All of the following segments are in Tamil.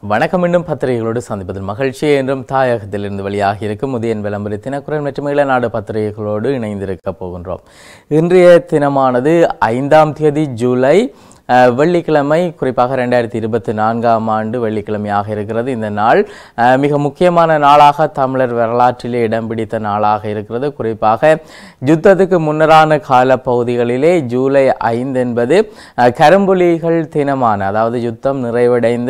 வணக்கம். மீண்டும் பத்திரிகைகளோடு சந்திப்பதில் மகிழ்ச்சி. என்றும் தாயகத்திலிருந்து வெளியாகி இருக்கும் உதயன் விளம்பர தினக்குரல் மற்றும் இளநாடு பத்திரிகைகளோடு இணைந்திருக்க போகின்றோம். இன்றைய தினமானது 5ஆம் தேதி ஜூலை வெள்ளிக்கிழமை, குறிப்பாக 2024ஆம் ஆண்டு வெள்ளிக்கிழமையாக இருக்கிறது. இந்த நாள் மிக முக்கியமான நாளாக தமிழர் வரலாற்றிலே இடம் பிடித்த நாளாக இருக்கிறது. குறிப்பாக யுத்தத்துக்கு முன்னரான காலப்பகுதிகளிலே ஜூலை 5 என்பது கரும்புலிகள் தினமான, அதாவது யுத்தம் நிறைவடைந்த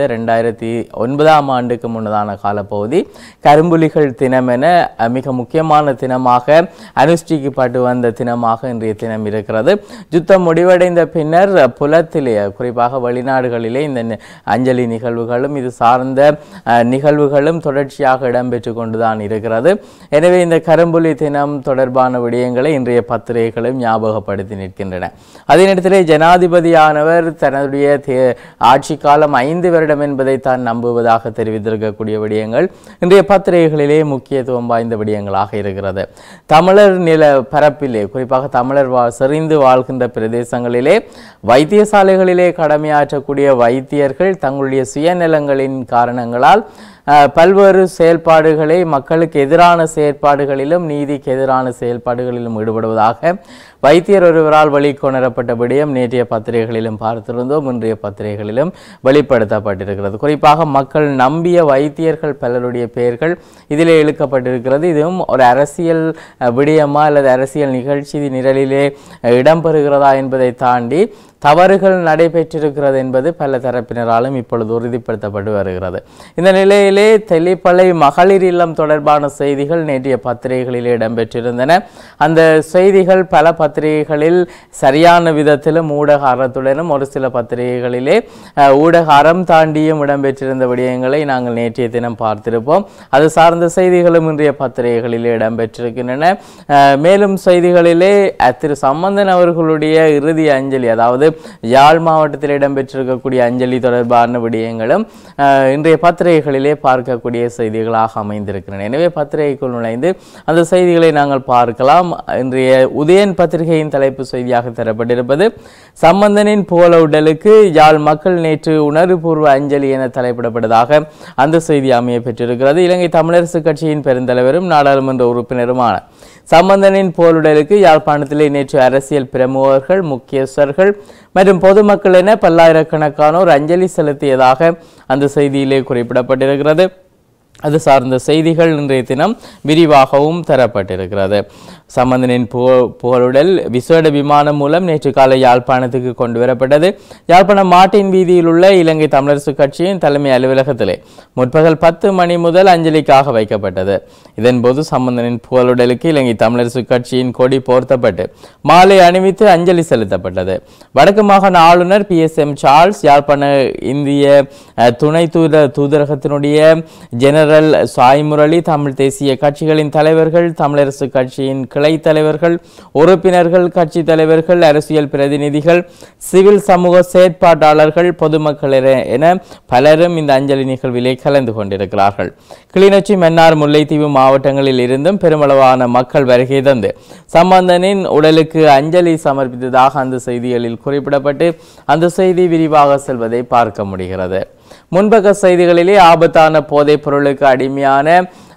2009ஆம் ஆண்டுக்கு முன்னதான காலப்பகுதி கரும்புலிகள் தினம் என மிக முக்கியமான தினமாக அனுஷ்டிக்கப்பட்டு வந்த தினமாக இன்றைய தினம் இருக்கிறது. யுத்தம் முடிவடைந்த பின்னர் புலத்தில், குறிப்பாக வெளிநாடுகளிலே இந்த அஞ்சலி நிகழ்வுகளும் இது சார்ந்த நிகழ்வுகளும் தொடர்ச்சியாக இடம்பெற்று கொண்டுதான் இருக்கிறது. எனவே இந்த கரும்புலி தினம் தொடர்பான விடயங்களை இன்றைய பத்திரிகைகளும் ஞாபகப்படுத்தி நிற்கின்றன. அதே நேரத்திலே ஜனாதிபதியானவர் தன்னுடைய ஆட்சி காலம் 5 வருடம் என்பதை தான் நம்புவதாக தெரிவித்திருக்கக்கூடிய விடயங்கள் இன்றைய பத்திரிகைகளிலே முக்கியத்துவம் வாய்ந்த விடயங்களாக இருக்கிறது. தமிழர் நில பரப்பிலே, குறிப்பாக தமிழர் செறிந்து வாழ்கின்ற பிரதேசங்களிலே வைத்தியசாலைகளிலே கடமையாற்றக்கூடிய வைத்தியர்கள் தங்களுடைய சுயநலங்களின் காரணங்களால் பல்வேறு செயல்பாடுகளை, மக்களுக்கு எதிரான செயற்பாடுகளிலும் நீதிக்கு எதிரான செயல்பாடுகளிலும் ஈடுபடுவதாக வைத்தியர் ஒருவரால் வெளிக்கொணரப்பட்ட விடயம் நேற்றைய பத்திரிகைகளிலும் பார்த்திருந்தோம், இன்றைய பத்திரிகைகளிலும் வெளிப்படுத்தப்பட்டிருக்கிறது. குறிப்பாக மக்கள் நம்பிய வைத்தியர்கள் பலருடைய பெயர்கள் இதிலே இழுக்கப்பட்டிருக்கிறது. இதுவும் ஒரு அரசியல் விடயமா அல்லது அரசியல் நிகழ்ச்சி நிரலிலே இடம்பெறுகிறதா என்பதை தாண்டி தவறுகள் நடைபெற்றிருக்கிறது என்பது பல தரப்பினராலும் இப்பொழுது உறுதிப்படுத்தப்பட்டு வருகிறது. இந்த நிலையிலே தெல்லிப்பளை மகளிர் இல்லம் தொடர்பான செய்திகள் நேற்றைய பத்திரிகைகளில் இடம்பெற்றிருந்தன. அந்த செய்திகள் பல பத்திரிகைகளில் சரியான விதத்திலும் ஊடக அறத்துடனும், ஒரு சில பத்திரிகைகளிலே ஊடக அறம் தாண்டியும் இடம்பெற்றிருந்த விடயங்களை நாங்கள் நேற்றைய தினம் பார்த்திருப்போம். அது சார்ந்த செய்திகளும் இன்றைய பத்திரிகைகளிலே இடம்பெற்றிருக்கின்றன. மேலும் செய்திகளிலே திரு சம்பந்தன் அவர்களுடைய இறுதி அஞ்சலி, அதாவது யாழ் மாவட்டத்தில் இடம்பெற்றிருக்கக்கூடிய அஞ்சலி தொடர்பான விடயங்களும் இன்றைய பத்திரிகைகளிலே பார்க்கக்கூடிய செய்திகளாக அமைந்திருக்கின்றன. எனவே பத்திரிகைக்குள் நுழைந்து அந்த செய்திகளை நாங்கள் பார்க்கலாம். இன்றைய உதயன் பத்திரிகையின் தலைப்பு செய்தியாக தரப்பட்டிருப்பது சம்பந்தனின் புகழ உடலுக்கு யாழ் மக்கள் நேற்று உணர்வுபூர்வ அஞ்சலி என தலைப்பிடப்பட்டதாக அந்த செய்தி அமைய பெற்றிருக்கிறது. இலங்கை தமிழரசு கட்சியின் பெருந்தலைவரும் நாடாளுமன்ற உறுப்பினருமான சம்பந்தனின் புகழுடலுக்கு யாழ்ப்பாணத்திலே நேற்று அரசியல் பிரமுகர்கள், முக்கியஸ்தர்கள் மற்றும் பொதுமக்கள் என பல்லாயிரக்கணக்கானோர் அஞ்சலி செலுத்தியதாக அந்த செய்தியிலே குறிப்பிடப்பட்டிருக்கிறது. அது சார்ந்த செய்திகள் இன்றைய தினம் விரிவாகவும் தரப்பட்டிருக்கிறது. சம்பந்தனின் புகழுடல் விசேட விமானம் மூலம் நேற்று காலை யாழ்ப்பாணத்துக்கு கொண்டு வரப்பட்டது. யாழ்ப்பாணம் மாட்டின் வீதியில் உள்ள இலங்கை தமிழரசு கட்சியின் தலைமை அலுவலகத்திலே முற்பகல் 10 மணி முதல் அஞ்சலிக்காக வைக்கப்பட்டது. இதன்போது சம்பந்தனின் புகழுடலுக்கு இலங்கை தமிழரசு கட்சியின் கொடி போர்த்தப்பட்டு மாலை அணிவித்து அஞ்சலி செலுத்தப்பட்டது. வடக்கு மாகாண ஆளுநர் PSM சார்ல்ஸ், யாழ்ப்பாண இந்திய துணை தூதரகத்தினுடைய ஜெனரல் சாய்முரளி, தமிழ் தேசிய கட்சிகளின் தலைவர்கள், தமிழரசு கட்சியின் கிளை தலைவர்கள், உறுப்பினர்கள், கட்சி தலைவர்கள், அரசியல் பிரதிநிதிகள், சிவில் சமூக செயற்பாட்டாளர்கள், பொதுமக்கள் என பலரும் இந்த அஞ்சலி நிகழ்விலே கலந்து கொண்டிருக்கிறார்கள். கிளிநொச்சி, மன்னார், முல்லைத்தீவு மாவட்டங்களில் இருந்தும் பெருமளவான மக்கள் வருகை தந்து சம்பந்தனின் உடலுக்கு அஞ்சலி சமர்ப்பித்ததாக அந்த செய்திகளில் குறிப்பிடப்பட்டு அந்த செய்தி விரிவாக செல்வதை பார்க்க முடிகிறது. முன்பக்க செய்திகளிலே ஆபத்தான போதைப் பொருளுக்கு அடிமையான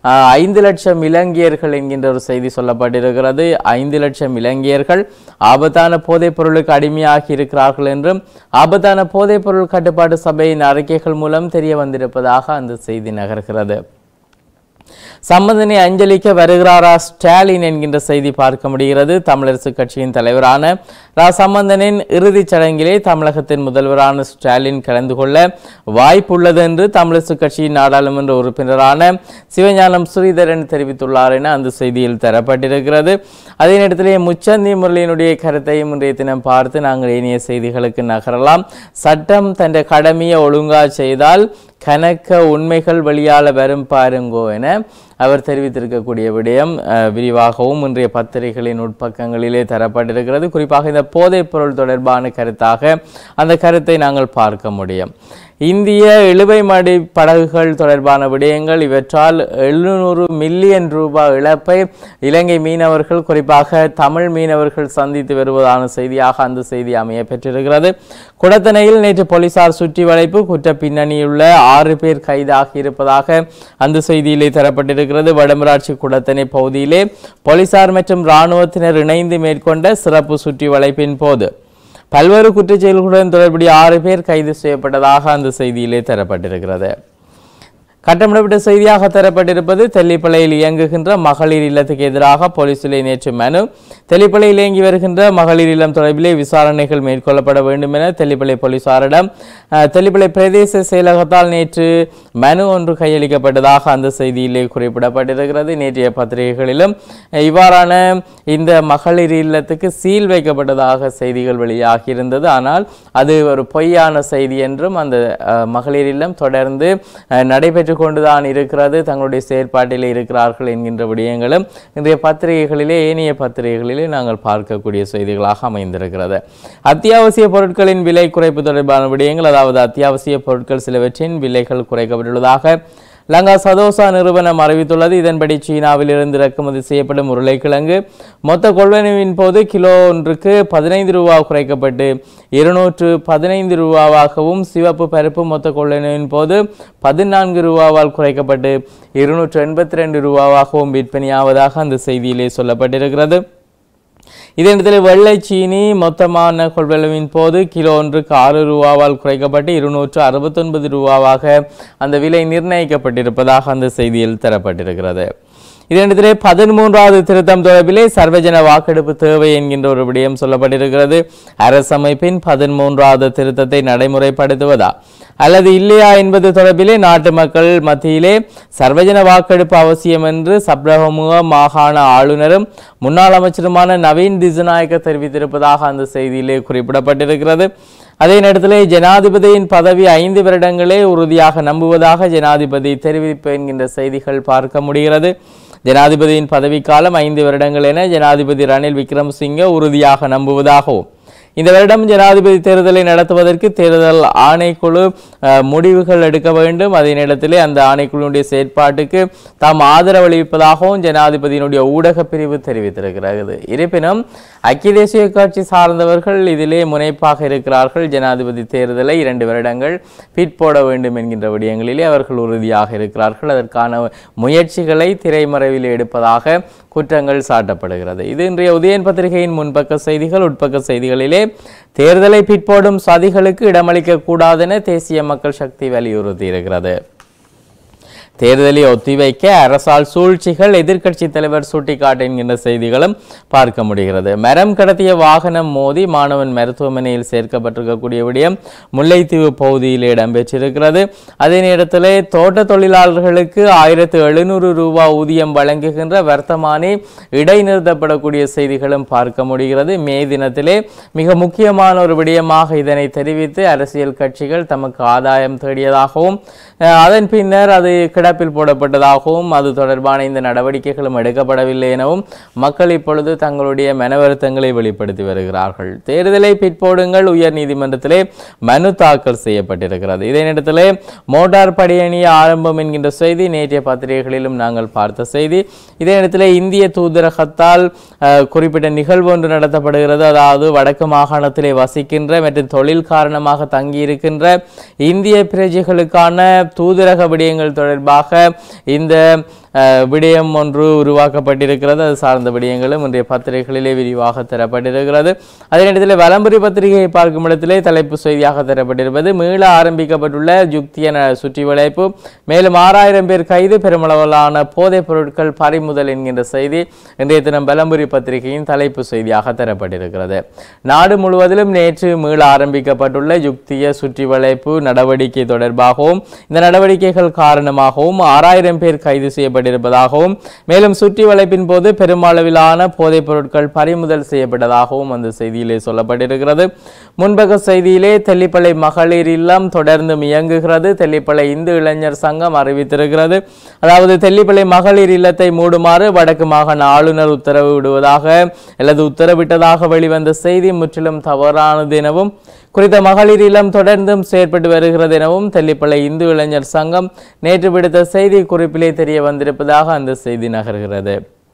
5 லட்சம் இலங்கையர்கள் என்கின்ற ஒரு செய்தி சொல்லப்பட்டிருக்கிறது. 5 லட்சம் இலங்கையர்கள் ஆபத்தான போதைப் பொருளுக்கு அடிமையாகி இருக்கிறார்கள் என்றும் ஆபத்தான போதைப் பொருள் கட்டுப்பாட்டு சபையின் அறிக்கைகள் மூலம் தெரிய வந்திருப்பதாக அந்த செய்தி நகர்கிறது. சம்பந்தனை அஞ்சலிக்க வருகிறாரா ஸ்டாலின் என்கின்ற செய்தி பார்க்க முடிகிறது. தமிழரசு கட்சியின் தலைவரான சம்பந்தனின் இறுதிச் சடங்கிலே தமிழகத்தின் முதல்வரான ஸ்டாலின் கலந்து கொள்ள வாய்ப்புள்ளது என்று தமிழரசு கட்சியின் நாடாளுமன்ற உறுப்பினரான சிவஞானம் ஸ்ரீதரன் தெரிவித்துள்ளார் என அந்த செய்தியில் தரப்பட்டிருக்கிறது. அதே நேரத்திலே முச்சந்தி முரளியினுடைய கருத்தையும் இன்றைய தினம் பார்த்து நாங்கள் ஏனைய செய்திகளுக்கு நகரலாம். சட்டம் தன் கடமையை ஒழுங்கா செய்தால் கணக்க உண்மைகள் வெளியால வரும் பாருங்கோ என அவர் தெரிவித்திருக்கக்கூடிய விடயம் விரிவாகவும் இன்றைய பத்திரிகைகளின் உட்பக்கங்களிலே தரப்பட்டிருக்கிறது. குறிப்பாக இந்த போதைப் பொருள் தொடர்பான கருத்தாக அந்த கருத்தை நாங்கள் பார்க்க முடியும். இந்திய இழுவைமடி படகுகள் தொடர்பான விடயங்கள் இவற்றால் 700 மில்லியன் ரூபாய் இழப்பை இலங்கை மீனவர்கள் குறிப்பாக தமிழ் மீனவர்கள் சந்தித்து வருவதான செய்தியாக அந்த செய்தி அமைய பெற்றிருக்கிறது. குடத்தனையில் நேற்று போலீசார் சுற்றி வளைப்பு குற்ற பின்னணியுள்ள 6 பேர் கைதாகி இருப்பதாக அந்த செய்தியிலே தரப்பட்டிருக்கிறது. வடமராட்சி குடத்தனை பகுதியிலே போலீசார் மற்றும் இராணுவத்தினர் இணைந்து மேற்கொண்ட சிறப்பு சுற்றி வளைப்பின் போது பல்வேறு குற்றச்செயல்களுடன் தொடர்புடைய 6 பேர் கைது செய்யப்பட்டதாக அந்த செய்தியிலே தரப்பட்டிருக்கிறது. கட்டமிடப்பட்ட செய்தியாக தரப்பட்டிருப்பது தெல்லிப்பளையில் இயங்குகின்ற மகளிர் இல்லத்துக்கு எதிராக போலீசிலே நேற்று மனு. தெல்லிப்பளையில் இயங்கி வருகின்ற மகளிர் இல்லம் தொடர்பிலே விசாரணைகள் மேற்கொள்ளப்பட வேண்டும் என தெல்லிப்பளை போலீசாரிடம் தெல்லிப்பளை பிரதேச செயலகத்தால் நேற்று மனு ஒன்று கையளிக்கப்பட்டதாக அந்த செய்தியிலே குறிப்பிடப்பட்டிருக்கிறது. நேற்றைய பத்திரிகைகளிலும் இவ்வாறான இந்த மகளிர் இல்லத்துக்கு சீல் வைக்கப்பட்டதாக செய்திகள் வெளியாகியிருந்தது. ஆனால் அது ஒரு பொய்யான செய்தி என்றும் அந்த மகளிர் இல்லம் தொடர்ந்து நடைபெற்று கொண்டுதான் இருக்கிறது, தங்களுடைய செயற்பாட்டில் இருக்கிறார்கள் என்கின்ற விடயங்களும் இன்றைய பத்திரிகைகளிலே ஏனைய பத்திரிகைகளிலே நாங்கள் பார்க்கக்கூடிய செய்திகளாக அமைந்திருக்கிறது. அத்தியாவசிய பொருட்களின் விலை குறைப்பு தொடர்பான விடயங்கள், அதாவது அத்தியாவசிய பொருட்கள் சிலவற்றின் விலைகள் குறைக்கப்பட்டுள்ளதாக லங்கா சதோசா நிறுவனம் அறிவித்துள்ளது. இதன்படி சீனாவிலிருந்து இறக்குமதி செய்யப்படும் உருளைக்கிழங்கு மொத்த கொள்வனவின் போது கிலோ ஒன்றுக்கு 15 ரூபா குறைக்கப்பட்டு 215 ரூபாவாகவும், சிவப்பு பருப்பு மொத்த கொள்வனவின் போது 14 ரூபாவால் குறைக்கப்பட்டு 282 ரூபாவாகவும் விற்பனையாவதாக அந்த செய்தியிலே சொல்லப்பட்டிருக்கிறது. இதனிடத்தில் வெள்ளை சீனி மொத்தமான கொள்வனவின் போது கிலோ ஒன்றுக்கு 6 ரூபாவால் குறைக்கப்பட்டு 269 ரூபாவாக அந்த விலை நிர்ணயிக்கப்பட்டிருப்பதாக அந்த செய்தியில் தரப்பட்டிருக்கிறது. இதனிடத்திலே 13வது திருத்தம் தொடர்பிலே சர்வஜன வாக்கெடுப்பு தேவை என்கின்ற ஒரு விடயம் சொல்லப்பட்டிருக்கிறது. அரசமைப்பின் 13வது திருத்தத்தை நடைமுறைப்படுத்துவதா அல்லது இல்லையா என்பது தொடர்பிலே நாட்டு மக்கள் மத்தியிலே சர்வஜன வாக்கெடுப்பு அவசியம் என்று சப்ரகமுக மாகாண ஆளுநரும் முன்னாள் அமைச்சருமான நவீன் திசுநாயக்க தெரிவித்திருப்பதாக அந்த செய்தியிலே குறிப்பிடப்பட்டிருக்கிறது. அதே நேரத்திலே ஜனாதிபதியின் பதவி 5 வருடங்களே உறுதியாக நம்புவதாக ஜனாதிபதி தெரிவிப்பு என்கின்ற செய்திகள் பார்க்க முடிகிறது. ஜனாதிபதியின் பதவிக்காலம் 5 வருடங்கள் என ஜனாதிபதி ரணில் விக்ரமசிங்கே உறுதியாக நம்புவதாகவும், இந்த வருடம் ஜனாதிபதி தேர்தலை நடத்துவதற்கு தேர்தல் ஆணைக்குழு முடிவுகள் எடுக்க வேண்டும், அதே நேரத்திலே அந்த ஆணைக்குழுவுடைய செயற்பாட்டுக்கு தாம் ஆதரவளிப்பதாகவும் ஜனாதிபதியினுடைய ஊடக பிரிவு தெரிவித்திருக்கிறது. இருப்பினும் ஐக்கிய தேசிய கட்சி சார்ந்தவர்கள் இதிலே முனைப்பாக இருக்கிறார்கள். ஜனாதிபதி தேர்தலை 2 வருடங்கள் பிற்போட வேண்டும் என்கின்ற விடயங்களிலே அவர்கள் உறுதியாக இருக்கிறார்கள். அதற்கான முயற்சிகளை திரைமறைவில் எடுப்பதாக குற்றங்கள் சாட்டப்படுகிறது. இது இன்றைய உதயன் பத்திரிகையின் முன்பக்க செய்திகள். உட்பக்க செய்திகளிலே தேர்தலை பிற்போடும் சதிகளுக்கு இடமளிக்க கூடாதென தேசிய மக்கள் சக்தி வலியுறுத்தி இருக்கிறது. தேர்தலை ஒத்திவைக்க அரசால் சூழ்ச்சிகள், எதிர்க்கட்சி தலைவர் சுட்டிக்காட்டு என்கின்ற செய்திகளும் பார்க்க முடிகிறது. மரம் கடத்திய வாகனம் மோதி மாணவன் மருத்துவமனையில் சேர்க்கப்பட்டிருக்கக்கூடிய விடயம் முல்லைத்தீவு பகுதியில் இடம்பெற்றிருக்கிறது. அதே நேரத்தில் தோட்ட தொழிலாளர்களுக்கு 1700 ரூபாய் ஊதியம் வழங்குகின்ற வர்த்தமானி இடைநிறுத்தப்படக்கூடிய செய்திகளும் பார்க்க முடிகிறது. மே தினத்திலே மிக முக்கியமான ஒரு விடயமாக இதனை தெரிவித்து அரசியல் கட்சிகள் தமக்கு ஆதாயம் தேடியதாகவும் அதன் பின்னர் அது கிடப்பில் போடப்பட்டதாகவும் அது தொடர்பான இந்த நடவடிக்கைகளும் எடுக்கப்படவில்லை எனவும் மக்கள் இப்பொழுது தங்களுடைய மனவருத்தங்களை வெளிப்படுத்தி வருகிறார்கள். தேர்தலை பிற்போடுங்கள், உயர் நீதிமன்றத்திலே மனு தாக்கல் செய்யப்பட்டிருக்கிறது. இதே நேரத்திலே மோட்டார் படையணி ஆரம்பம் என்கின்ற செய்தி நேற்றைய பத்திரிகைகளிலும் நாங்கள் பார்த்த செய்தி. இதே நேரத்திலே இந்திய தூதரகத்தால் குறிப்பிட்ட நிகழ்வு ஒன்று நடத்தப்படுகிறது. அதாவது வடக்கு மாகாணத்திலே வசிக்கின்ற மற்றும் தொழில் காரணமாக தங்கியிருக்கின்ற இந்திய பிரஜைகளுக்கான தூதரக விடயங்கள் தொடர்பாக இந்த விடயம் ஒன்று உருவாக்கப்பட்டிருக்கிறது. அது சார்ந்த விடயங்களும் இன்றைய பத்திரிகைகளிலே விரிவாக தரப்பட்டிருக்கிறது. அதே நேரத்தில் வலம்புரி பத்திரிகையை பார்க்கும் இடத்திலே தலைப்பு செய்தியாக தரப்பட்டிருப்பது மீள ஆரம்பிக்கப்பட்டுள்ள யுக்திய சுற்றி வளைப்பு, மேலும் 6000 பேர் கைது, பெருமளவிலான போதைப் பொருட்கள் பறிமுதல் என்கின்ற செய்தி இன்றைய தினம் வலம்புரி பத்திரிகையின் தலைப்பு செய்தியாக தரப்பட்டிருக்கிறது. நாடு முழுவதிலும் நேற்று மீள ஆரம்பிக்கப்பட்டுள்ள யுக்திய சுற்றி வளைப்பு நடவடிக்கை தொடர்பாகவும் இந்த நடவடிக்கைகள் காரணமாகவும் 6000 பேர் கைது செய்யப்பட்டிருப்பதாகவும் மேலும் சுற்றி வளைப்பின் போது பெருமளவிலான போதைப் பொருட்கள் பறிமுதல் செய்யப்பட்டதாகவும் அந்த செய்தியிலே சொல்லப்பட்டிருக்கிறது. முன்பக்க செய்தியிலே தெல்லிப்பளை மகளிர் இல்லம் தொடர்ந்து இயங்குகிறது. தெல்லிப்பளை இந்து இளைஞர் சங்கம் அறிவித்திருக்கிறது. அதாவது தெல்லிப்பளை மகளிர் இல்லத்தை மூடுமாறு வடக்கு மாகாண ஆளுநர் உத்தரவிட்டதாக வெளிவந்த செய்தி முற்றிலும் தவறானது எனவும் குறித்த மகளிர் இல்லம் தொடர்ந்தும் செயற்பட்டு வருகிறது எனவும் தெல்லிப்பளை இந்து இளைஞர் சங்கம் நேற்று விடுத்த செய்தி குறிப்பிலே தெரிய வந்திருப்பதாக அந்த செய்தி நகர்கிறது.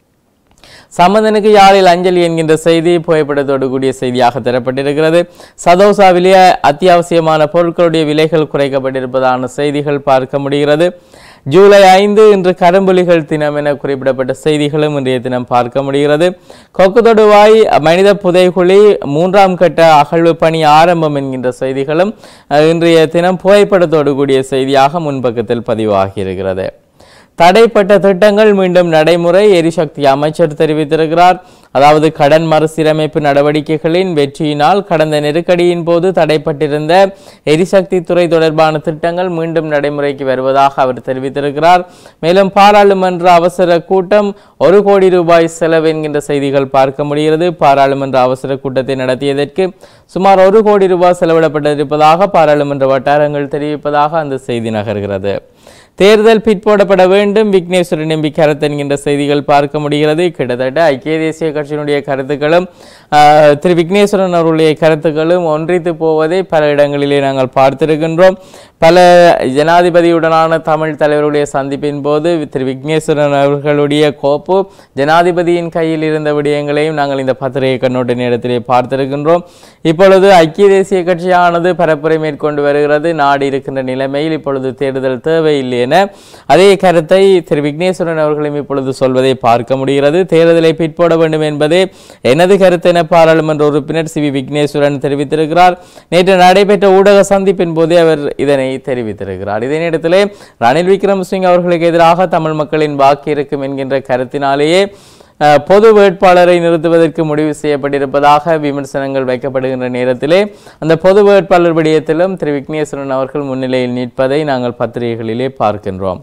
சம்பந்தனுக்கு யாழில் அஞ்சலி என்கின்ற செய்தி புகைப்படத்தோடு கூடிய செய்தியாக தரப்பட்டிருக்கிறது. சதோசாவிலே அத்தியாவசியமான பொருட்களுடைய விலைகள் குறைக்கப்பட்டிருப்பதான செய்திகள் பார்க்க முடிகிறது. ஜூலை 5 இன்று கரும்புலிகள் தினம் என குறிப்பிடப்பட்ட செய்திகளும் இன்றைய தினம் பார்க்க முடிகிறது. கொக்குதொடுவாய் மனித புதைகுழி 3ஆம் கட்ட அகழ்வு பணி ஆரம்பம் என்கின்ற செய்திகளும் இன்றைய தினம் புகைப்படத்தோடு கூடிய செய்தியாக முன்பக்கத்தில் பதிவாகி இருக்கிறது. தடைப்பட்ட திட்டங்கள் மீண்டும் நடைமுறை எரிசக்தி அமைச்சர் தெரிவித்திருக்கிறார். அதாவது கடன் மறுசீரமைப்பு நடவடிக்கைகளின் வெற்றியினால் கடந்த நெருக்கடியின் போது தடைப்பட்டிருந்த எரிசக்தி துறை தொடர்பான திட்டங்கள் மீண்டும் நடைமுறைக்கு வருவதாக அவர் தெரிவித்திருக்கிறார். மேலும் பாராளுமன்ற அவசர கூட்டம் 1 கோடி ரூபாய் செலவு என்கின்ற செய்திகள் பார்க்க முடிகிறது. பாராளுமன்ற அவசர கூட்டத்தை நடத்தியதற்கு சுமார் 1 கோடி ரூபாய் செலவிடப்பட்டிருப்பதாக பாராளுமன்ற வட்டாரங்கள் தெரிவிப்பதாக அந்த செய்தி நகர்கிறது. தேர்தல் பிற்போடப்பட வேண்டும் விக்னேஸ்வரன் எம்பி கருத்து என்கின்ற செய்திகள் பார்க்க முடிகிறது. கிட்டத்தட்ட ஐக்கிய தேசிய கட்சியினுடைய கருத்துக்களும் திரு விக்னேஸ்வரன் அவருடைய கருத்துக்களும் ஒன்றித்து போவதை பல இடங்களிலே நாங்கள் பார்த்திருக்கின்றோம். பல ஜனாதிபதியுடனான தமிழ் தலைவருடைய சந்திப்பின் போது திரு விக்னேஸ்வரன் அவர்களுடைய கோப்பு ஜனாதிபதியின் கையில் இருந்த விடயங்களையும் நாங்கள் இந்த பத்திரிகை கண்ணோட்ட நேரத்திலே பார்த்திருக்கின்றோம். இப்பொழுது ஐக்கிய தேசிய கட்சியானது பரப்புரை மேற்கொண்டு வருகிறது. நாடு இருக்கின்ற நிலைமையில் இப்பொழுது தேர்தல் தேவையில்லை என அதே கருத்தை திரு விக்னேஸ்வரன் அவர்களும் இப்பொழுது சொல்வதை பார்க்க முடிகிறது. தேர்தலை பிற்போட வேண்டும் என்பதே எனது கருத்து என பாராளுமன்ற உறுப்பினர் சி வி விக்னேஸ்வரன் தெரிவித்திருக்கிறார். நேற்று நடைபெற்ற ஊடக சந்திப்பின் போதே அவர் இதனை தெரிவித்திருக்கிறார். இதே நேரத்திலே ரணில் விக்ரமசிங்க அவர்களுக்கு எதிராக தமிழ் மக்களின் வாக்கு இருக்கும் என்கின்ற கருத்தினாலேயே பொது வேட்பாளரை நிறுத்துவதற்கு முடிவு செய்யப்பட்டிருப்பதாக விமர்சனங்கள் வைக்கப்படுகின்ற நேரத்திலே அந்த பொது வேட்பாளர் விடயத்திலும் திரு விக்னேஸ்வரன் அவர்கள் முன்னிலையில் நிற்பதை நாங்கள் பத்திரிகைகளிலே பார்க்கின்றோம்.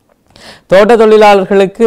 தோட்ட தொழிலாளர்களுக்கு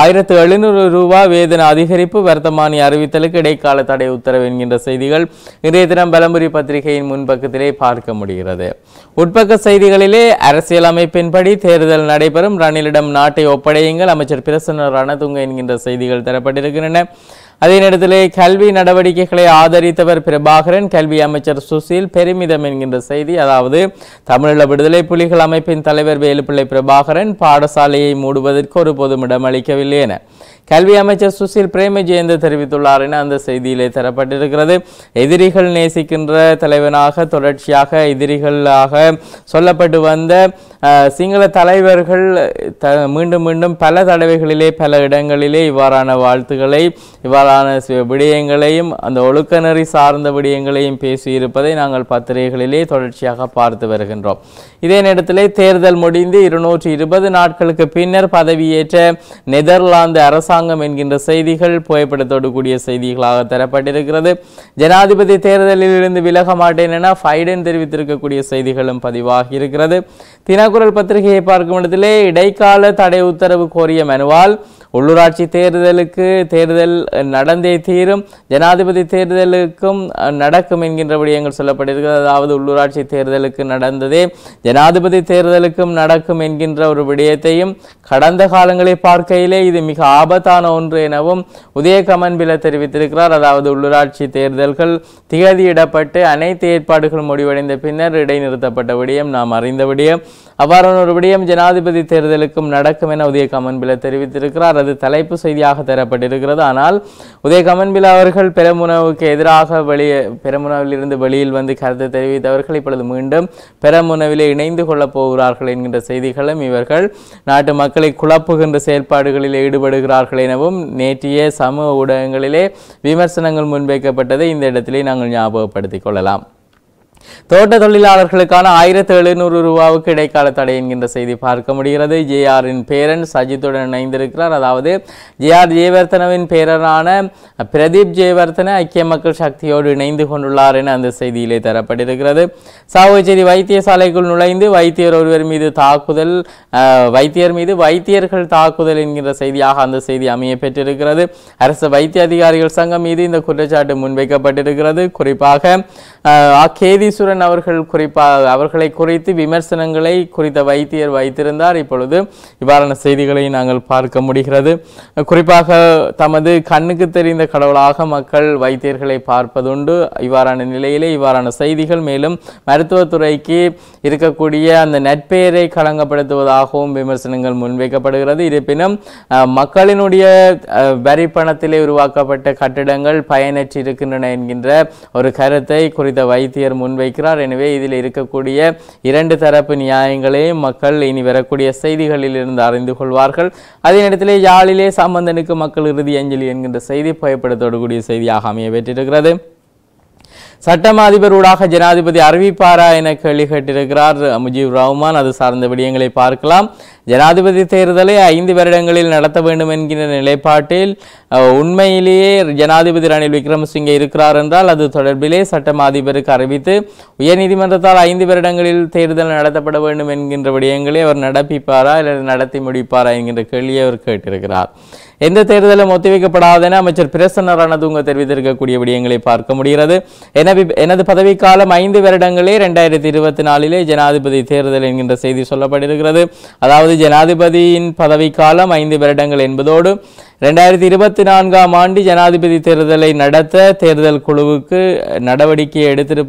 1700 ரூபாய் வேதன அதிகரிப்பு வர்த்தமானி அறிவித்தலுக்கு இடைக்கால தடை உத்தரவு என்கின்ற செய்திகள் இன்றைய தினம் பலம்புரி பத்திரிகையின் முன்பக்கத்திலே பார்க்க முடிகிறது. உட்பக்க செய்திகளிலே அரசியல் அமைப்பின்படி தேர்தல் நடைபெறும், ரணிலிடம் நாட்டை ஒப்படையுங்கள், அமைச்சர் பிரசன்ன ரணதுங்க என்கின்ற செய்திகள் தரப்பட்டிருக்கின்றன. அதே நேரத்திலே கல்வி நடவடிக்கைகளை ஆதரித்தவர் பிரபாகரன், கல்வி அமைச்சர் சுசில் பெருமிதம் என்கின்ற செய்தி. அதாவது தமிழீழ விடுதலை புலிகள் அமைப்பின் தலைவர் வேலுப்பிள்ளை பிரபாகரன் பாடசாலையை மூடுவதற்கு ஒரு பொதும் இடமளிக்கவில்லை என கல்வி அமைச்சர் சுசில் பிரேமஜெயந்த தெரிவித்துள்ளார் என அந்த செய்தியிலே தரப்பட்டிருக்கிறது. எதிரிகள் நேசிக்கின்ற தலைவனாக தொடர்ச்சியாக எதிரிகளாக சொல்லப்பட்டு வந்த சிங்கள தலைவர்கள் மீண்டும் மீண்டும் பல தடவைகளிலே பல இடங்களிலே இவ்வாறான வாழ்த்துக்களை இவ்வாறான விடயங்களையும் அந்த ஒழுக்க நெறி சார்ந்த விடயங்களையும் பேசியிருப்பதை நாங்கள் பத்திரிகைகளிலே தொடர்ச்சியாக பார்த்து வருகின்றோம். இதே நேரத்திலே தேர்தல் முடிந்து 220 நாட்களுக்கு பின்னர் பதவியேற்ற நெதர்லாந்து அரசாங்கம் என்கின்ற செய்திகள் புகைப்படத்தோடு கூடிய செய்திகளாக தரப்பட்டிருக்கிறது. ஜனாதிபதி தேர்தலில் இருந்து விலக மாட்டேன் என பைடன் தெரிவித்திருக்கக்கூடிய செய்திகளும் பதிவாகி இருக்கிறது. தினக்குரல் பத்திரிகையை பார்க்கும் இடத்திலே இடைக்கால தடை உத்தரவு கோரிய மனுவால் உள்ளூராட்சி தேர்தலுக்கு தேர்தல் நடந்தே தீரும், ஜனாதிபதி தேர்தலுக்கும் நடக்கும் என்கின்ற விடயங்கள் சொல்லப்பட்டிருக்கிறது. அதாவது உள்ளூராட்சி தேர்தலுக்கு நடந்ததே ஜனாதிபதி தேர்தலுக்கும் நடக்கும் என்கின்ற ஒரு விடயத்தையும் கடந்த காலங்களை பார்க்கையிலே இது மிக ஆபத்தான ஒன்று எனவும் உதயகமன்பில தெரிவித்திருக்கிறார். அதாவது உள்ளூராட்சி தேர்தல்கள் திகதியிடப்பட்டு அனைத்து ஏற்பாடுகள் முடிவடைந்த பின்னர் இடைநிறுத்தப்பட்ட விடயம் நாம் அறிந்த விடயம். அவ்வாறான ஒரு விடயம் ஜனாதிபதி தேர்தலுக்கும் நடக்கும் என உதயகமன்பில தெரிவித்திருக்கிறார். அது தலைப்பு செய்தியாக தரப்பட்டிருக்கிறது. ஆனால் உதயகமன்பில அவர்கள் பெரமுனவுக்கு எதிராக பெரமுனவில் இருந்து வெளியில் வந்து கருத்து தெரிவித்தவர்கள் இப்பொழுது மீண்டும் பெரமுனவிலே இணைந்து கொள்ளப் போகிறார்கள் என்கின்ற செய்திகளும் இவர்கள் நாட்டு மக்களை குழப்புகின்ற செயல்பாடுகளில் ஈடுபடுகிறார்கள் எனவும் நேற்றைய சமூக ஊடகங்களிலே விமர்சனங்கள் முன்வைக்கப்பட்டதை இந்த இடத்திலே நாங்கள் ஞாபகப்படுத்திக் கொள்ளலாம். தோட்ட தொழிலாளர்களுக்கான 1700 ரூபாவுக்கு இடைக்கால தடை என்கின்ற செய்தி பார்க்க முடிகிறது. ஜேஆரின் பேரன் சஜித்துடன் இணைந்திருக்கிறார். அதாவது ஜேஆர் ஜெயவர்தனவின் பேரனான பிரதீப் ஜெயவர்தன ஐக்கிய மக்கள் சக்தியோடு இணைந்து கொண்டுள்ளார் என அந்த செய்தியிலே தரப்பட்டிருக்கிறது. சாவகச்சேரி வைத்தியசாலைக்குள் நுழைந்து வைத்தியர் ஒருவர் மீது தாக்குதல், வைத்தியர் மீது வைத்தியர்கள் தாக்குதல் என்கின்ற செய்தியாக அந்த செய்தி அமைய பெற்றிருக்கிறது. அரசு வைத்திய அதிகாரிகள் சங்கம் மீது இந்த குற்றச்சாட்டு முன்வைக்கப்பட்டிருக்கிறது. குறிப்பாக கேதீஸ்வரன் அவர்கள் அவர்களை குறித்து விமர்சனங்களை குறித்த வைத்தியர் வைத்திருந்தார். இப்பொழுது இவ்வாறான செய்திகளை நாங்கள் பார்க்க முடிகிறது. குறிப்பாக தமது கண்ணுக்கு தெரிந்த கடவுளாக மக்கள் வைத்தியர்களை பார்ப்பதுண்டு. இவ்வாறான நிலையிலே இவ்வாறான செய்திகள் மேலும் மருத்துவத்துறைக்கு இருக்கக்கூடிய அந்த நட்பெயரை களங்கப்படுத்துவதாகவும் விமர்சனங்கள் முன்வைக்கப்படுகிறது. இருப்பினும் மக்களினுடைய வரி பணத்திலே உருவாக்கப்பட்ட கட்டிடங்கள் பயனற்று இருக்கின்றன என்கின்ற ஒரு கருத்தை குறித்த வைத்தியர் முன்வைக்கிறார். எனவே இதில் இருக்கக்கூடிய இரண்டு தரப்பு நியாயங்களையும் மக்கள் இனி வரக்கூடிய செய்திகளில் இருந்து அறிந்து கொள்வார்கள். அதே நேரத்திலே யாழிலே சம்பந்தனுக்கு மக்கள் இறுதி அஞ்சலி என்கின்ற செய்தி புகைப்படத்தோடு கூடிய செய்தியாக அமைய பெற்றிருக்கிறது. சட்டமா அதிபரூடாக ஜனாதிபதி அறிவிப்பாரா என கேள்வி கேட்டிருக்கிறார் முஜீபுர் ரஹ்மான். அது சார்ந்த விடயங்களை பார்க்கலாம். ஜனாதிபதி தேர்தலை 5 வருடங்களில் நடத்த வேண்டும் என்கிற நிலைப்பாட்டில் உண்மையிலேயே ஜனாதிபதி ரணில் விக்ரமசிங்கே இருக்கிறார் என்றால் அது தொடர்பிலே சட்டமா அதிபருக்கு அறிவித்து உயர்நீதிமன்றத்தால் 5 வருடங்களில் தேர்தல் நடத்தப்பட வேண்டும் என்கின்ற விடயங்களை அவர் நடப்பிப்பாரா அல்லது நடத்தி முடிப்பாரா என்கின்ற கேள்வியை அவர் கேட்டிருக்கிறார். எந்த தேர்தலும் ஒத்திவைக்கப்படாதென அமைச்சர் பிரசன்ன ரணதுங்க தெரிவித்திருக்கக்கூடிய விடயங்களை பார்க்க முடிகிறது. எனது பதவிக்காலம் 5 வருடங்களே 2024 ஜனாதிபதி தேர்தல் என்கின்ற செய்தி சொல்லப்பட்டிருக்கிறது. அதாவது ஜனாதிபதியின் பதவிக்காலம் 5 வருடங்கள் என்பதோடு 2024ஆம் ஆண்டு ஜனாதிபதி தேர்தலை நடத்த தேர்தல் குழுவுக்கு நடவடிக்கை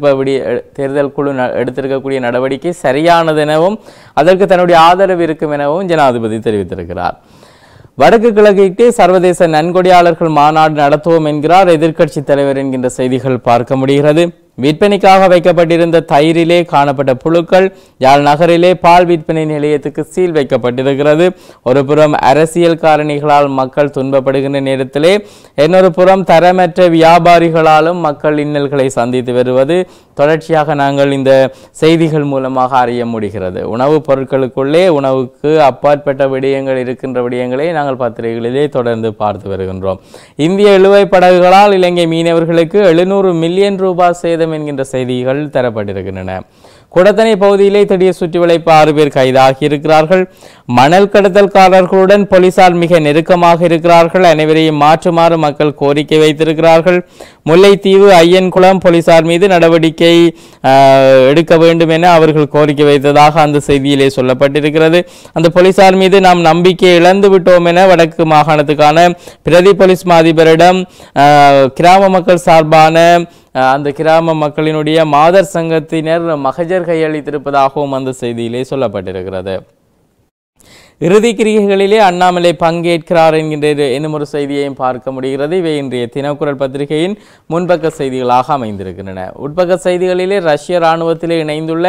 தேர்தல் குழு எடுத்திருக்கக்கூடிய நடவடிக்கை சரியானதெனவும் அதற்கு தன்னுடைய ஆதரவு இருக்கும் எனவும் ஜனாதிபதி தெரிவித்திருக்கிறார். வடக்கு கிழக்கிற்கு சர்வதேச நன்கொடையாளர்கள் மாநாடு நடத்துவோம் என்கிறார் எதிர்க்கட்சி தலைவர் என்கின்ற செய்திகள் பார்க்க முடிகிறது. விற்பனைக்காக வைக்கப்பட்டிருந்த தயிரிலே காணப்பட்ட புழுக்கள் யாழ் நகரிலே பால் விற்பனை நிலையத்துக்கு சீல் வைக்கப்பட்டிருக்கிறது. ஒரு புறம் அரசியல் காரணிகளால் மக்கள் துன்பப்படுகின்ற நேரத்திலே இன்னொரு புறம் தரமற்ற வியாபாரிகளாலும் மக்கள் இன்னல்களை சந்தித்து வருவது தொடர்ச்சியாக நாங்கள் இந்த செய்திகள் மூலமாக அறிய முடிகிறது. உணவுப் பொருட்களுக்குள்ளே உணவுக்கு அப்பாற்பட்ட விடயங்கள் இருக்கின்ற விடயங்களை நாங்கள் பத்திரிகைகளிலே தொடர்ந்து பார்த்து வருகின்றோம். இந்திய இழுவை படகுகளால் இலங்கை மீனவர்களுக்கு 700 மில்லியன் ரூபாய் சேதம் என்கின்ற செய்திகள் தரப்பட்டிருக்கின்றன. குடத்தனை பகுதியிலே திடீர் சுற்றி வளைப்பு 6 பேர் கைதாகி இருக்கிறார்கள். மணல் கடத்தல்காரர்களுடன் போலீசார் மிக நெருக்கமாக இருக்கிறார்கள். அனைவரையும் மாற்றுமாறு மக்கள் கோரிக்கை வைத்திருக்கிறார்கள். முல்லைத்தீவு ஐயன்குளம் போலீசார் மீது நடவடிக்கை எடுக்க வேண்டும் என அவர்கள் கோரிக்கை வைத்ததாக அந்த செய்தியிலே சொல்லப்பட்டிருக்கிறது. அந்த போலீசார் மீது நாம் நம்பிக்கை இழந்து விட்டோம் என வடக்கு மாகாணத்துக்கான பிரதி போலீஸ் மாதிபரிடம் கிராம மக்கள் சார்பான அந்த கிராம மக்களினுடைய மாதர் சங்கத்தினர் மகஜர் கையளித்திருப்பதாகவும் அந்த செய்தியிலே சொல்லப்பட்டிருக்கிறது. இறுதி கிரிகைகளிலே அண்ணாமலை பங்கேற்கிறார் என்கின்ற என்னும் ஒரு செய்தியையும் பார்க்க முடிகிறது. இவை இன்றைய தினக்குரல் பத்திரிகையின் முன்பக்க செய்திகளாக அமைந்திருக்கின்றன. உட்பக்க செய்திகளிலே ரஷ்ய இராணுவத்திலே இணைந்துள்ள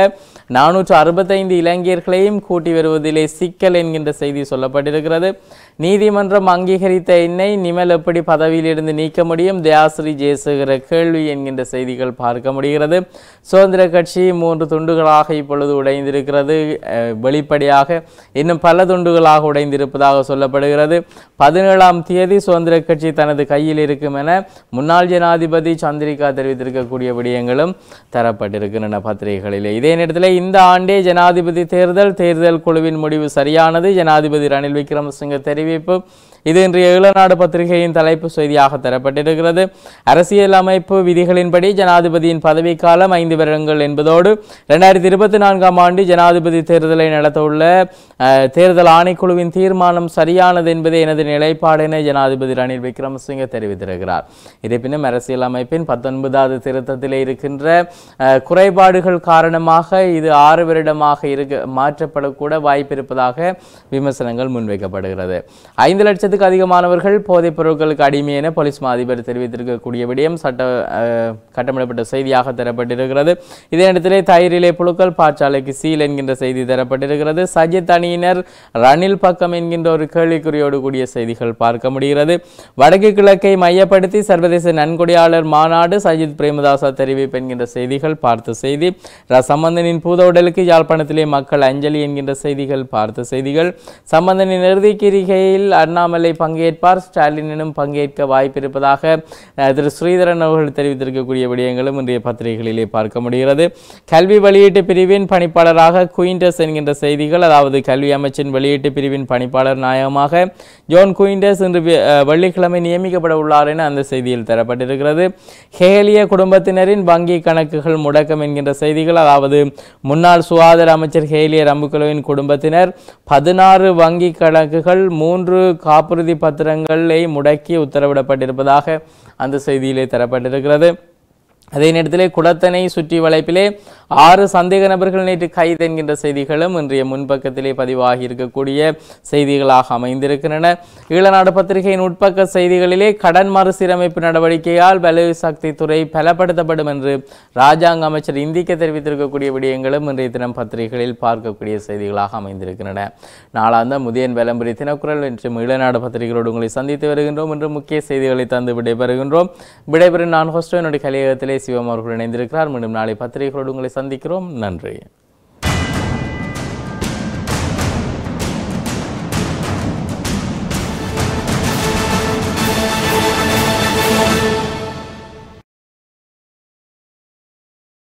465 இலங்கையர்களையும் கூட்டி வருவதிலே சிக்கல் என்கின்ற செய்தி சொல்லப்பட்டிருக்கிறது. நீதிமன்றம் அங்கீகரித்த என்னை நிமல் எப்படி பதவியிலிருந்து நீக்க முடியும், தயாசிரி ஜெயசேகர கேள்வி என்கின்ற செய்திகள் பார்க்க முடிகிறது. சுதந்திர கட்சி 3 துண்டுகளாக இப்பொழுது உடைந்திருக்கிறது. வெளிப்படையாக இன்னும் பல துண்டுகளாக உடைந்திருப்பதாக சொல்லப்படுகிறது. 17ஆம் தேதி சுதந்திர கட்சி தனது கையில் இருக்கும் என முன்னாள் ஜனாதிபதி சந்திரிகா தெரிவித்திருக்கக்கூடிய விடயங்களும் தரப்பட்டிருக்கின்றன பத்திரிகைகளிலே. இதே நேரத்தில் இந்த ஆண்டே ஜனாதிபதி தேர்தல் குழுவின் முடிவு சரியானது, ஜனாதிபதி ரணில் விக்ரமசிங்கே தெரிவிப்பு. இது இன்றைய ஈழநாடு பத்திரிகையின் தலைப்பு செய்தியாக தரப்பட்டிருக்கிறது. அரசியல் அமைப்பு விதிகளின்படி ஜனாதிபதியின் பதவிக்காலம் 5 வருடங்கள் என்பதோடு 2024ஆம் ஆண்டு ஜனாதிபதி தேர்தலை நடத்தவுள்ள தேர்தல் ஆணைக்குழுவின் தீர்மானம் சரியானது என்பதே எனது நிலைப்பாடு என ஜனாதிபதி ரணில் விக்ரமசிங்கே தெரிவித்திருக்கிறார். இருப்பினும் அரசியல் அமைப்பின் 19வது திருத்தத்திலே இருக்கின்ற குறைபாடுகள் காரணமாக இது 6 வருடமாக மாற்றப்படக்கூட வாய்ப்பு இருப்பதாக விமர்சனங்கள் முன்வைக்கப்படுகிறது. 5 லட்சத்துக்கு அதிகமானவர்கள் போதைப் பொருட்களுக்கு அடிமை என போலீஸ் அதிபர் தெரிவித்திருக்கக்கூடிய விடயம் கட்டமிடப்பட்ட செய்தியாக தரப்பட்டிருக்கிறது. இதே நேரத்திலே தயிரிலே புழுக்கள் பாற்சாலைக்கு சீல் என்கின்ற செய்தி தரப்பட்டிருக்கிறது. சஜித் அணியினர் ரணில் பக்கம் என்கின்ற ஒரு கேள்விக்குறியோடு கூடிய செய்திகள் பார்க்க முடிகிறது. வடக்கு கிழக்கை மையப்படுத்தி சர்வதேச நன்கொடையாளர் மாநாடு சஜித் பிரேமதாசா தெரிவிப்பு என்கின்ற செய்திகள் பார்த்த செய்தி. சம்பந்தனின் பூத உடலுக்கு யாழ்ப்பாணத்திலே மக்கள் அஞ்சலி என்கின்ற செய்திகள் பார்த்த செய்திகள். சம்பந்தனின் இறுதி கிரிகையில் அண்ணாமலை அண்ணாமலை பங்கேற்பார், ஸ்டாலினும் பங்கேற்க வாய்ப்பு இருப்பதாக திரு ஸ்ரீதரன் அவர்கள் தெரிவித்திருக்கக்கூடிய விடயங்களும் இன்றைய பத்திரிகைகளிலே பார்க்க முடிகிறது. கல்வி வெளியீட்டு பிரிவின் பணிப்பாளராக குயின்டஸ் என்கின்ற செய்திகள், அதாவது கல்வி அமைச்சின் வெளியீட்டு பிரிவின் பணிப்பாளர் நாயகமாக ஜோன் குயின்டஸ் இன்று வெள்ளிக்கிழமை நியமிக்கப்பட உள்ளார் என அந்த செய்தியில் தரப்பட்டிருக்கிறது. ஹேலிய குடும்பத்தினரின் வங்கி கணக்குகள் முடக்கம் என்கின்ற செய்திகள், அதாவது முன்னாள் சுகாதார அமைச்சர் ஹேலிய ரம்புக்குலவின் குடும்பத்தினர் 16 வங்கி கணக்குகள் 3 காப்புறுதி பத்திரங்களை முடக்கி உத்தரவிடப்பட்டிருப்பதாக அந்த செய்தியிலே தரப்பட்டிருக்கிறது. அதே நேரத்திலே குடத்தனை சுற்றி வளைப்பிலே 6 சந்தேக நபர்கள் நேற்று கைது என்கின்ற செய்திகளும் இன்றைய முன்பக்கத்திலே பதிவாகி இருக்கக்கூடிய செய்திகளாக அமைந்திருக்கின்றன. ஈழநாடு பத்திரிகையின் உட்பக்க செய்திகளிலே கடன் மறுசீரமைப்பு நடவடிக்கையால் வலு சக்தி துறை பலப்படுத்தப்படும் என்று ராஜாங்க அமைச்சர் இந்திக்க தெரிவித்திருக்கக்கூடிய விடயங்களும் இன்றைய தினம் பத்திரிகைகளில் பார்க்கக்கூடிய செய்திகளாக அமைந்திருக்கின்றன. நாளாந்த முதியன் விளம்பரி தினக்குரல் என்று ஈழநாடு பத்திரிகைகளோடு உங்களை சந்தித்து வருகின்றோம். இன்று முக்கிய செய்திகளை தந்து விடைபெறுகின்றோம். விடைபெறும் நான் ஹோஸ்டோ என்னுடைய கலையகத்திலே சிவம் அவர்கள் இணைந்திருக்கிறார். மீண்டும் நாளை பத்திரிகைகளோடு உங்களை சந்திக்கிறோம். நன்றி.